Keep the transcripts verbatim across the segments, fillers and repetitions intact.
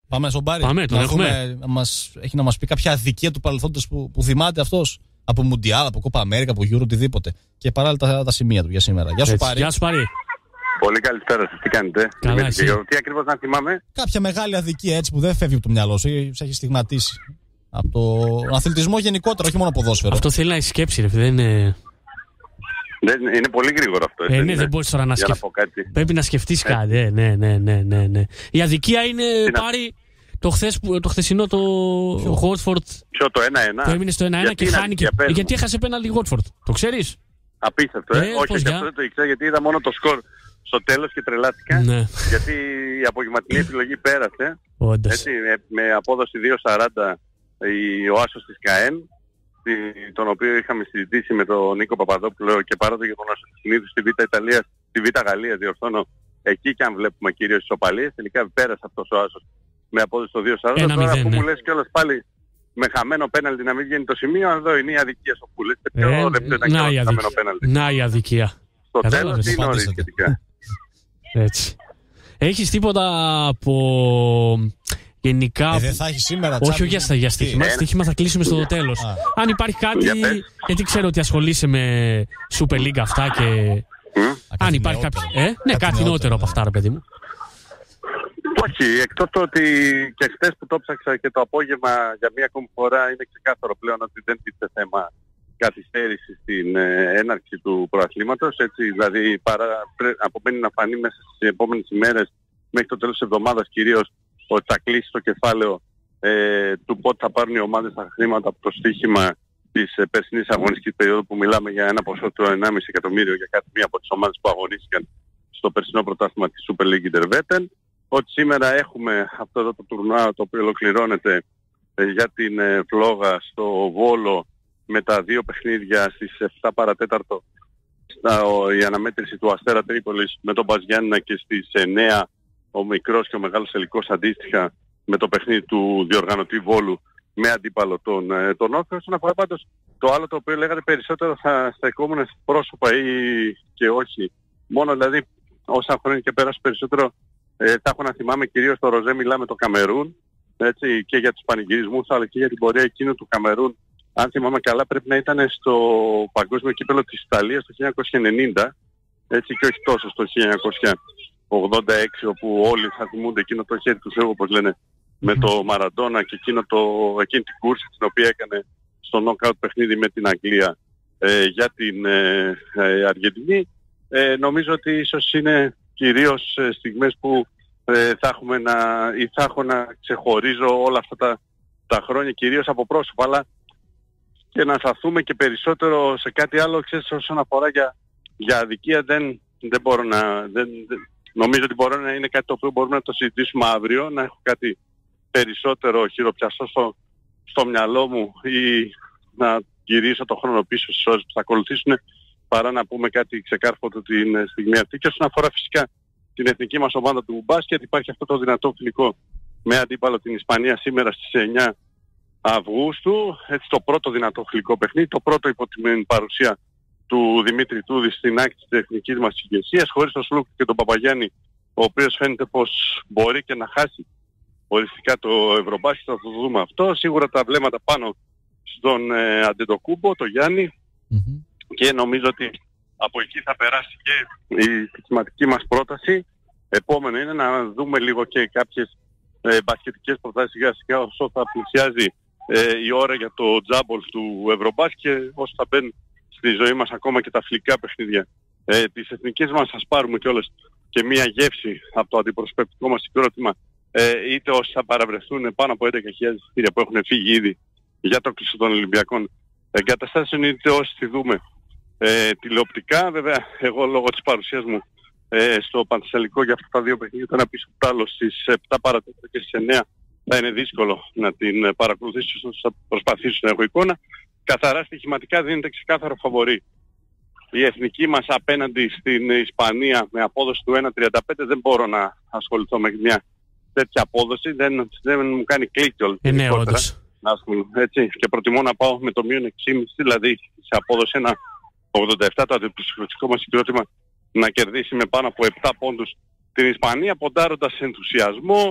Πάμε στον Πάρη. Πάμε, τον να έχουμε. Δούμε, να μας, έχει να μας πει κάποια αδικία του παρελθόντος που, που θυμάται αυτός. Από Μουντιάλ, από Κόπα Αμέρικα, από Euro, οτιδήποτε. Και παράλληλα τα, τα σημεία του για σήμερα. Γεια σου, Έτσι, Πάρη. Γεια σου, Πάρη. Πολύ καλησπέρα σας, τι κάνετε? Καλά, εσύ. Τι ακριβώς να θυμάμαι? Κάποια μεγάλη αδικία έτσι που δεν φεύγει από το μυαλό σου ή σε έχει στιγματίσει. Από το αθλητισμό γενικότερα, όχι μόνο ποδόσφαιρο. Αυτό θέλει να έχει σκέψη, ρε. Δεν είναι... Δεν, είναι πολύ γρήγορο αυτό. Ε, ναι, δεν μπορείς τώρα να σκεφτείς. Πρέπει να σκεφτείς κάτι. Ε, ναι, ναι, ναι, ναι, ναι. Η αδικία είναι, Πάρη, το, χθες, το χθεσινό το Watford. Ποιο, το ένα ένα? Το έμεινε στο ένα ένα και χάνει και... Γιατί έχασε πέναλτι Watford. Το ξέρεις? Απίστευτο, ε. ε όχι, όχι, αυτό δεν το ήξερα, γιατί είδα μόνο το σκορ στο τέλος και τρελάθηκα. Ναι. Γιατί η απογευματινή επιλογή πέρασε. Έτσι, με, με απόδοση δύο σαράντα η, ο άσος της ΚΑΕΝ, τον οποίο είχαμε συζητήσει με τον Νίκο Παπαδόπουλο, και παρά το γεγονός ότι συνήθως στη Β' Ιταλία, στη Β' Γαλλία διορθώνω, εκεί και αν βλέπουμε κυρίως ισοπαλίες, τελικά πέρασε αυτός ο άσος με απόδοση το δύο σαράντα. Τώρα που ναι. μου λες κιόλας πάλι με χαμένο πέναλτι να μην βγαίνει το σημείο, εδώ είναι η αδικία στο που λες. Ε, να, η αδικία. να η αδικία. Στο τέλος είναι νωρίς σχετικά. Έτσι. Έχεις τίποτα από... Γενικά... Ε, δεν θα έχει σήμερα όχι, όχι για, για στοίχημα. Ε, στοίχημα θα κλείσουμε στο τέλος. Αν υπάρχει κάτι, γιατί ξέρω ότι ασχολείσαι με Super League αυτά και... Mm. Αν υπάρχει κάποιο... Ε, ναι, κάτι, κάτι νεότερο από αυτά, ρε παιδί μου. Όχι, εκτός το ότι και χτες που το ψάξα και το απόγευμα για μία ακόμη φορά, είναι ξεκάθαρο πλέον ότι δεν τίθεται θέμα καθυστέρηση στην ε, έναρξη του προαθλήματος. Έτσι, δηλαδή παρά, πρέ, απομένει να φανεί μέσα στις επόμενες ημέρες μέχρι το τέλος της εβδομάδας κυρίως ότι θα κλείσει το κεφάλαιο ε, του πότε θα πάρουν οι ομάδες τα χρήματα από το στοίχημα της ε, περσινής αγωνιστικής περίοδου, που μιλάμε για ένα ποσό του ενάμιση εκατομμύριο για κάθε μία από τις ομάδες που αγωνίστηκαν στο περσινό πρωτάθλημα της Super League Intervetten. Ότι σήμερα έχουμε αυτό εδώ το τουρνουά το οποίο ολοκληρώνεται ε, για την ε, φλόγα στο Βόλο με τα δύο παιχνίδια στις επτά παρατέταρτο στα, ο, η αναμέτρηση του Αστέρα Τρίπολης με τον Μπας Γιάννηνα, και στις εννέα ο μικρός και ο μεγάλος Ελικός αντίστοιχα με το παιχνίδι του διοργανωτή Βόλου με αντίπαλο τον, ε, τον Όφη. Όσον αφορά πάντως το άλλο το οποίο λέγατε περισσότερο θα στεκόμουν πρόσωπα ή και όχι. Μόνο δηλαδή όσα χρόνια και πέρασε περισσότερο ε, θα έχω να θυμάμαι κυρίως το Ροζέ Μιλά με το Καμερούν, έτσι, και για τους πανηγυρισμούς αλλά και για την πορεία εκείνου του Καμερούν. Αν θυμάμαι καλά πρέπει να ήταν στο παγκόσμιο κύπελλο της Ιταλίας το χίλια εννιακόσια ενενήντα, έτσι, και όχι τόσο στο χίλια εννιακόσια ογδόντα έξι, όπου όλοι θα θυμούνται εκείνο το χέρι του Θεού, όπως λένε, με το Μαραντόνα και εκείνο το, εκείνη την κούρση την οποία έκανε στο νοκάουτ παιχνίδι με την Αγγλία ε, για την ε, ε, Αργεντινή. Ε, νομίζω ότι ίσως είναι κυρίως ε, στιγμές που ε, θα έχουμε να, ή θα έχω να ξεχωρίζω όλα αυτά τα, τα χρόνια κυρίως από πρόσωπα, αλλά και να σταθούμε και περισσότερο σε κάτι άλλο, ξέρεις, όσον αφορά για, για αδικία δεν, δεν μπορώ να... Δεν, δεν, νομίζω ότι μπορεί να είναι κάτι το οποίο μπορούμε να το συζητήσουμε αύριο, να έχω κάτι περισσότερο χειροπιαστό στο, στο μυαλό μου ή να γυρίσω το χρόνο πίσω στις ώρες που θα ακολουθήσουν, παρά να πούμε κάτι ξεκάρφωτο την στιγμή αυτή. Και όσον αφορά φυσικά την εθνική μας ομάδα του μπάσκετ, υπάρχει αυτό το δυνατό φιλικό με αντίπαλο την Ισπανία σήμερα στις εννέα Αυγούστου, έτσι, το πρώτο δυνατό φιλικό παιχνίδι, το πρώτο υπό την παρουσία του Δημήτρη Τούδη στην άκρη της εθνικής μας ηγεσίας, χωρίς τον Σλούκ και τον Παπαγιάννη, ο οποίος φαίνεται πως μπορεί και να χάσει οριστικά το Ευρωμπάσκετ, θα το δούμε αυτό. Σίγουρα τα βλέμματα πάνω στον ε, Αντετοκούμπο, το Γιάννη, mm-hmm. και νομίζω ότι από εκεί θα περάσει και η στοιχηματική μας πρόταση. Επόμενο είναι να δούμε λίγο και κάποιες ε, μπασκετικές προτάσεις σιγά σιγά όσο θα πλησιάζει ε, η ώρα για το τζάμπολ του Ευρωμπάσκετ, όσο θα μπαίνουν στη ζωή μας ακόμα και τα φιλικά παιχνίδια ε, της εθνικής μας. Ας πάρουμε κιόλας και μία γεύση από το αντιπροσωπευτικό μας συγκρότημα, ε, είτε όσοι θα παραβρεθούν πάνω από έντεκα χιλιάδες εισιτήρια που έχουν φύγει ήδη για το κλεισό των Ολυμπιακών εγκαταστάσεων, είτε όσοι τη δούμε ε, τηλεοπτικά. Βέβαια εγώ λόγω της παρουσίας μου ε, στο Πανθεσσαλικό για αυτά τα δύο παιχνίδια ήταν πίσω από το άλλο στις επτά παρατέταρτο και στις εννέα, θα είναι δύσκολο να την παρακολουθήσω, όσο θα προσπαθήσω να έχω εικόνα. Καθαρά στοιχηματικά δίνεται ξεκάθαρο φαβορί η εθνική μας απέναντι στην Ισπανία με απόδοση του ένα τριάντα πέντε. Δεν μπορώ να ασχοληθώ με μια τέτοια απόδοση, δεν, δεν μου κάνει κλικ όλη την εικόνα. Έτσι, και προτιμώ να πάω με το μείον έξι κόμμα πέντε, δηλαδή σε απόδοση ένα ογδόντα επτά, το αντιπροσωπευτικό μας συγκρότημα να κερδίσει με πάνω από επτά πόντους την Ισπανία, ποντάροντας ενθουσιασμό,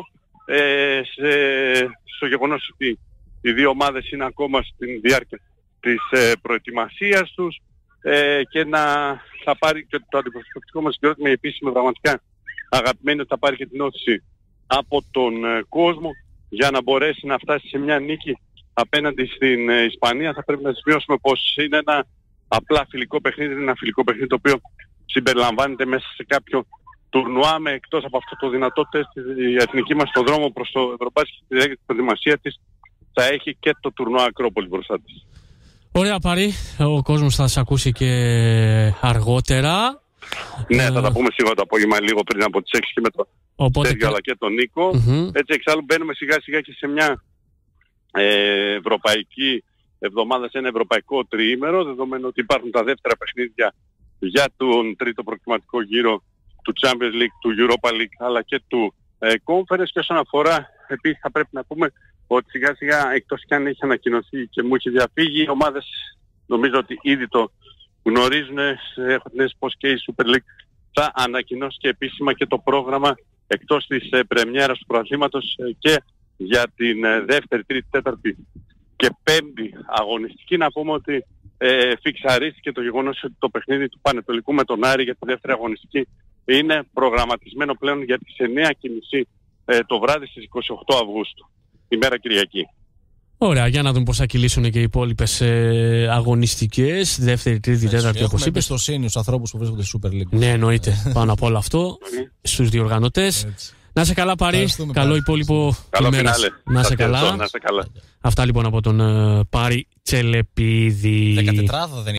ε, σε, στο γεγονός ότι οι δύο ομάδες είναι ακόμα στην διάρκεια της ε, προετοιμασίας τους ε, και να θα πάρει και το αντιπροσωπευτικό μας συγκρότημα, η επίσημη πραγματικά αγαπημένη, ότι θα πάρει και την όθηση από τον ε, κόσμο για να μπορέσει να φτάσει σε μια νίκη απέναντι στην ε, Ισπανία. Θα πρέπει να σημειώσουμε πως είναι ένα απλά φιλικό παιχνίδι, είναι ένα φιλικό παιχνίδι το οποίο συμπεριλαμβάνεται μέσα σε κάποιο τουρνουά, με εκτός από αυτό το δυνατό τεστ η εθνική μας στον δρόμο προς το Ευρωμπάσκετ και τη διάρκεια της προετοιμασία της θα έχει και το τουρνουά Ακρόπολη μπροστά της. Ωραία, Πάρη. Ο κόσμος θα σας ακούσει και αργότερα. Ναι, θα τα πούμε σίγουρα το απόγευμα λίγο πριν από τις έξι και με το Σέργιο αλλά και τον Νίκο. Mm-hmm. Έτσι εξάλλου μπαίνουμε σιγά σιγά και σε μια ε, ευρωπαϊκή εβδομάδα, σε ένα ευρωπαϊκό τριήμερο, δεδομένου ότι υπάρχουν τα δεύτερα παιχνίδια για τον τρίτο προκριματικό γύρο του Champions League, του Europa League αλλά και του ε, Conference. Και όσον αφορά, επίσης θα πρέπει να πούμε ότι σιγά σιγά, εκτός και αν έχει ανακοινωθεί και μου έχει διαφύγει, οι ομάδες νομίζω ότι ήδη το γνωρίζουν, έχω την αίσθηση πως και η Super League θα ανακοινώσει και επίσημα και το πρόγραμμα εκτός της ε, πρεμιέρας του πρωταθλήματος ε, και για την ε, δεύτερη, τρίτη, τέταρτη και πέμπτη αγωνιστική. Να πούμε ότι ε, φιξαρίστηκε το γεγονός ότι το παιχνίδι του Πανετολικού με τον Άρη για τη δεύτερη αγωνιστική είναι προγραμματισμένο πλέον για τις εννιά και μισή ε, το βράδυ στις είκοσι οκτώ Αυγούστου, ημέρα Κυριακή. Ωραία, για να δούμε πώς θα κυλήσουν και οι υπόλοιπες ε, αγωνιστικές, δεύτερη, τρίτη, τέταρτη, όπως είπες. Έχουμε εμπιστοσύνη στους ανθρώπους που βρίσκονται στη Super League. Ναι, εννοείται. Πάνω από όλο αυτό, στους διοργανωτές. Έτσι. Να σε καλά, Πάρη. Καλό υπόλοιπο ημέρα. Να σε καλά. καλά. Αυτά λοιπόν από τον uh, Πάρη Τσελεπίδη. δεκατετράδα δεν